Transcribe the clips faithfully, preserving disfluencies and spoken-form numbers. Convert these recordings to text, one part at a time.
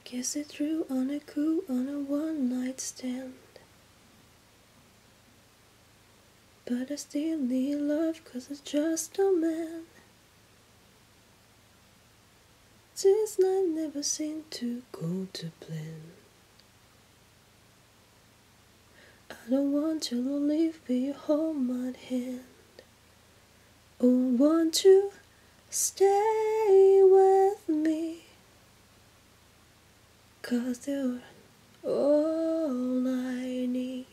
Guess it threw on a coup on a one-night stand. But I still need love, cause it's just a man. This night never seemed to go to plan. I don't want you to leave, but you hold my hand. Oh, won't you stay with me? Cause you're all I need.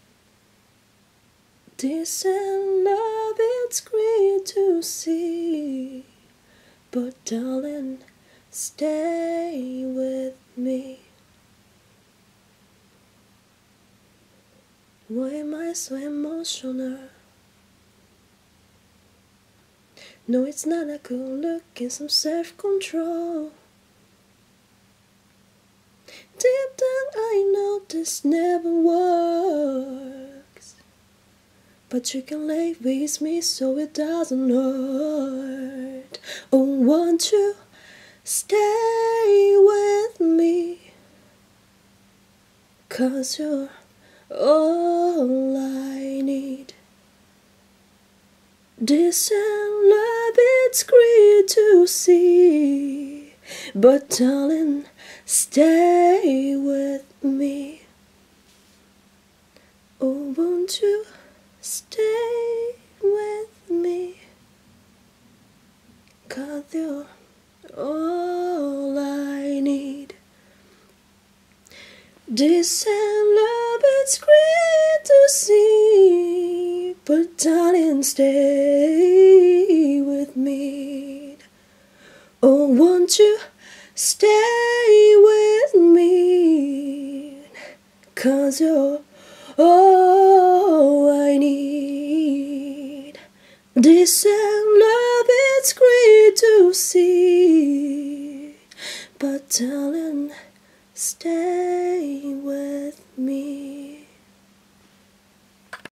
This and love, it's great to see. But darling, stay with me. Why am I so emotional? No, it's not a good look and some self-control. Deep down I know this never works, but you can lay with me so it doesn't hurt. Oh, won't you stay with me? Cause you're all I need. This and love, it's great to see. But darling, stay with me. Oh, won't you stay with me? Cause you're all I need. This and love, it's great to see. But darling, stay with me. Oh, won't you stay with me? Cause you're all I need. This and love, it's great to see. But darling, stay with me.